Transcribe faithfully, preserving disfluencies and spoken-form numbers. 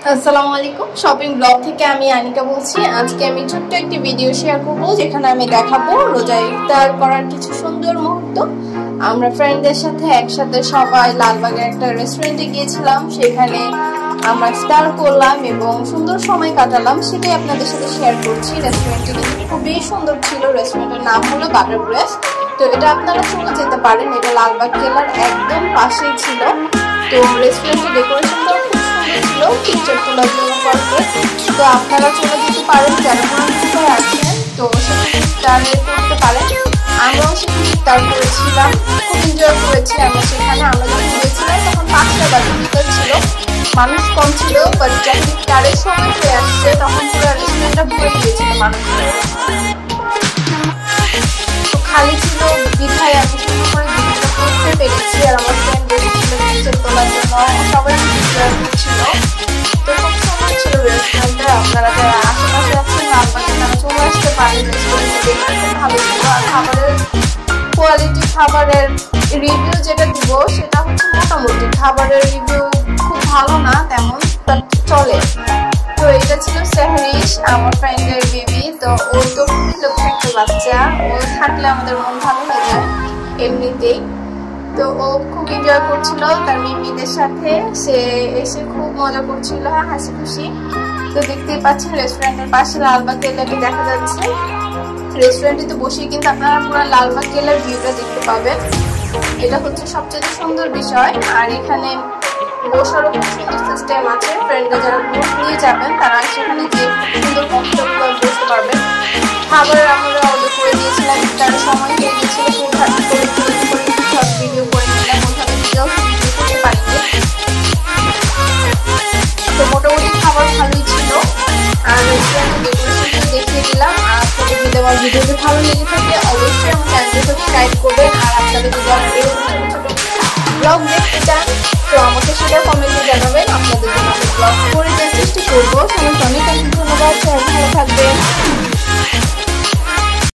আসসালামু আলাইকুম shopping blog থেকে আমি আনিকা বলছি। আজকে আমি ছোট্ট একটি ভিডিও শেয়ার করব যেখানে আমি দেখাবো রোজা ইফতার করার কিছু সুন্দর মুহূর্ত। আমরা ফ্রেন্ডদের সাথে একসাথে সবাই লালবাগের একটা রেস্টুরেন্টে গিয়েছিলাম, সেখানে আমরা ইফতার করলাম এবং সুন্দর সময় কাটালাম, সেটাই আপনাদের সাথে শেয়ার করছি। রেস্টুরেন্টটি কিন্তু খুবই সুন্দর ছিল। রেস্টুরেন্টের নাম হলো বাটার ব্রেস। তো এটা আপনারা চলে যেতে পারেন, এটা লালবাগ কেল্লার একদম পাশেই ছিল। তো রেস্টুরেন্টের ডেকোরেশনটাও খুব সুন্দর ছিল, পিকচার তোলার জন্য পারফেক্ট। তো আপনারা চলে যেতে পারেন যারা করে আছেন, তো সেখানে ইফতারে করতে পারেন। আমরাও সেখানে ইফতার করেছিলাম, খুব এনজয় করেছি আমরা সেখানে। আমরা যখন গিয়েছিলাম তখন পাঁচটা বাজে ভিতর ছিল, মানুষ কম ছিল, বাট যখন ইফতারের সময় হয়ে আসছে তখন পুরো রেস্টুরেন্টটা ভরে গিয়েছিল মানুষ। তো খালি ছিল বিধায় আমি সুন্দর করে ভিডিওটা করতে পেরেছি। আর আমার ফ্রেন্ড এসেছিল পিকচার তোলার জন্য, সবাই এনজয় করছিল। তো খুব সুন্দর ছিল রেস্টুরেন্টটা। আপনারা যারা আশেপাশে আছেন লালবাগে তারা চলে আসতে পারেন, রেস্টুরেন্টটা দেখতে খুব ভালো ছিল। আর খাবারের কোয়ালিটি, খাবারের রিভিউ যেটা দিব সেটা হচ্ছে মোটামুটি, খাবারের রিভিউ খুব ভালো না তেমন, বাট চলে। তো এটা ছিল সেহরিশ, আমার ফ্রেন্ডের বেবি। তো ও তো খুবই লক্ষ্য একটা বাচ্চা, ও থাকলে আমাদের মন ভালো হয়ে যায় এমনিতেই। তো ও খুব এনজয় করছিল তার বেবিদের সাথে, সে এসে খুব মজা করছিল, হাসি খুশি। তো দেখতেই পাচ্ছেন রেস্টুরেন্টের পাশে লালবাগ কেল্লাটি দেখা যাচ্ছে। রেস্টুরেন্টটিতে বসে কিন্তু আপনারা পুরো লালবাগ কেল্লার ভিউটা দেখতে পাবেন, এটা হচ্ছে সবচেয়ে সুন্দর বিষয়। আর এখানে বসারও খুব সুন্দর সিস্টেম আছে। ফ্রেন্ডরা যারা গ্রুপ নিয়ে যাবেন তারা সেখানে যে সুন্দর কমফোর্টেবল বসতে পারবেন। খাবার আমরা অর্ডার করে দিয়েছিলাম, তার সময় হয়ে গিয়েছিল, ভিডিও করে নিলাম, ওখানে ভিডিও ভিডিও করতে পারিনি। তো মোটামুটি খাবার ভালোই ছিল। আর রেস্টুরেন্টের ডেকোরেশনটা দেখিয়ে দিলাম। আর যদি আমার ভিডিওটি ভালো লেগে থাকে অবশ্যই আমার চ্যানেলটি সাবস্ক্রাইব করবেন। আর আপনাদের যদি আমার এরকম ছোটো ছোটো ব্লগ দেখতে চান তো আমাকে সেটা কমেন্টে জানাবেন, আপনাদের জন্য আমি ব্লগ করে দেওয়ার চেষ্টা করবো। সবাইকে অনেক অনেক ধন্যবাদ, ভালো থাকবেন।